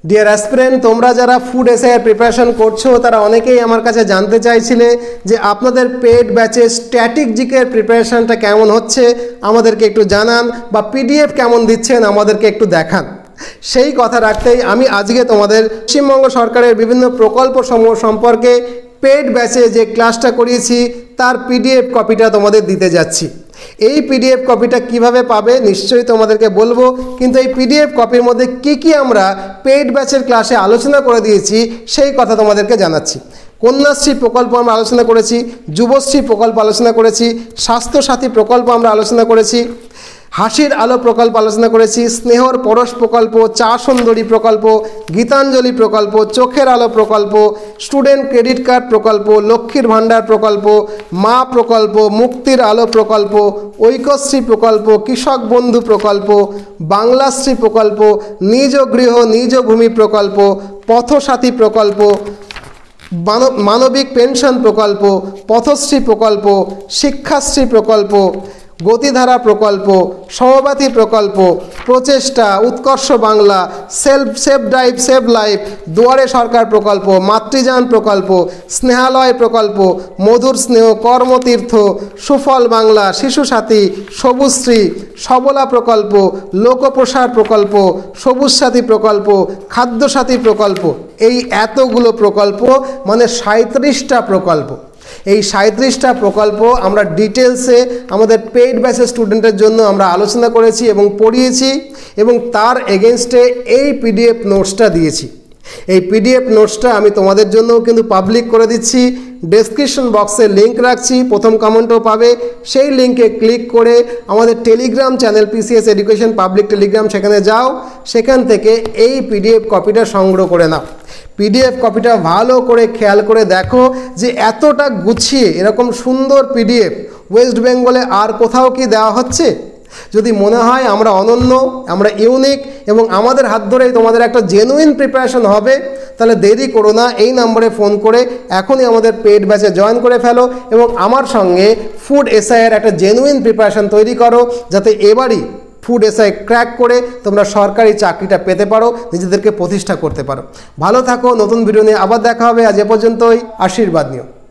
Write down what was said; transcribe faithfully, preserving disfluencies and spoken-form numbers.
Deer aspirant, তোমরা যারা food এসআইয়ের প্রিপারেশন করছো তারা অনেকেই আমার কাছে জানতে চাইছিলে যে আপনাদের পেড ব্যাচে স্ট্যাটিক জিকের প্রিপারেশনটা কেমন হচ্ছে, আমাদেরকে একটু জানান, বা পিডিএফ কেমন দিচ্ছেন আমাদেরকে একটু দেখান। সেই কথা রাখতেই আমি আজকে তোমাদের পশ্চিমবঙ্গ সরকারের বিভিন্ন প্রকল্প সমূহ সম্পর্কে পেড ব্যাচে যে ক্লাসটা করিয়েছি তার পিডিএফ কপিটা তোমাদের দিতে যাচ্ছি। এই পিডিএফ কপিটা কিভাবে পাবে নিশ্চয়ই তোমাদেরকে বলবো, কিন্তু এই পিডিএফ কপির মধ্যে কি কি আমরা পেড ব্যাচের ক্লাসে আলোচনা করে দিয়েছি সেই কথা তোমাদেরকে জানাচ্ছি। কন্যাশ্রী প্রকল্প আমরা আলোচনা করেছি, যুবশ্রী প্রকল্প আলোচনা করেছি, স্বাস্থ্যসাথী প্রকল্প আমরা আলোচনা করেছি, হাসির আলো প্রকল্প আলোচনা করেছি, স্নেহর পরশ প্রকল্প, চা সুন্দরী প্রকল্প, গীতাঞ্জলি প্রকল্প, চোখের আলো প্রকল্প, স্টুডেন্ট ক্রেডিট কার্ড প্রকল্প, লক্ষ্মীর ভাণ্ডার প্রকল্প, মা প্রকল্প, মুক্তির আলো প্রকল্প, ঐক্যশ্রী প্রকল্প, কৃষক বন্ধু প্রকল্প, বাংলাশ্রী প্রকল্প, নিজ গৃহ নিজ ভূমি প্রকল্প, পথসাথী প্রকল্প, মানবিক পেনশন প্রকল্প, পথশ্রী প্রকল্প, শিক্ষাশ্রী প্রকল্প, গতিধারা প্রকল্প, সমবাতি প্রকল্প, Prochesta, Utkarsha Bangla, safe save drive save life, Duare Sarkar প্রকল্প, মাতৃযান প্রকল্প, স্নেহালয় প্রকল্প, মধুর স্নেহ, কর্মতীর্থ, সুফল বাংলা, শিশু সাথী, সবুজশ্রী, সবলা প্রকল্প, লোকপ্রসার প্রকল্প, সবুজ সাথী প্রকল্প, খাদ্যসাথী প্রকল্প। এই এতগুলো প্রকল্প মানে সাঁইত্রিশটা প্রকল্প। এই সাঁইত্রিশটা প্রকল্প আমরা ডিটেলসে আমাদের পেইড ব্যাচের স্টুডেন্টের জন্য আমরা আলোচনা করেছি এবং পড়িয়েছি, এবং তার এগেনস্টে এই পিডিএফ নোটসটা দিয়েছি। এই পিডিএফ নোটসটা আমি তোমাদের জন্যও কিন্তু পাবলিক করে দিচ্ছি। ডেসক্রিপশন বক্সে লিঙ্ক রাখছি, প্রথম কমেন্টও পাবে। সেই লিঙ্কে ক্লিক করে আমাদের Telegram channel PCS education public Telegram, সেখানে যাও, সেখান থেকে এই পিডিএফ কপিটা সংগ্রহ করে নাও। পিডিএফ কপিটা ভালো করে খেয়াল করে দেখো যে এতটা গুছিয়ে এরকম সুন্দর পিডিএফ ওয়েস্ট বেঙ্গলে আর কোথাও কি দেওয়া হচ্ছে। যদি মনে হয় আমরা অনন্য, আমরা ইউনিক এবং আমাদের হাত ধরেই তোমাদের একটা জেনুইন প্রিপারেশন হবে, তাহলে দেরি করো না, এই নম্বরে ফোন করে এখনই আমাদের পেড ব্যাচে জয়েন করে ফেলো এবং আমার সঙ্গে ফুড এসআইয়ের একটা জেনুইন প্রিপারেশন তৈরি করো, যাতে এবারই ফুড এসআই ক্র্যাক করে তোমরা সরকারি চাকরিটা পেতে পারো, নিজেদেরকে প্রতিষ্ঠা করতে পারো। ভালো থাকো, নতুন ভিডিও নিয়ে আবার দেখা হবে। আজ এ পর্যন্তই, আশীর্বাদ নিও।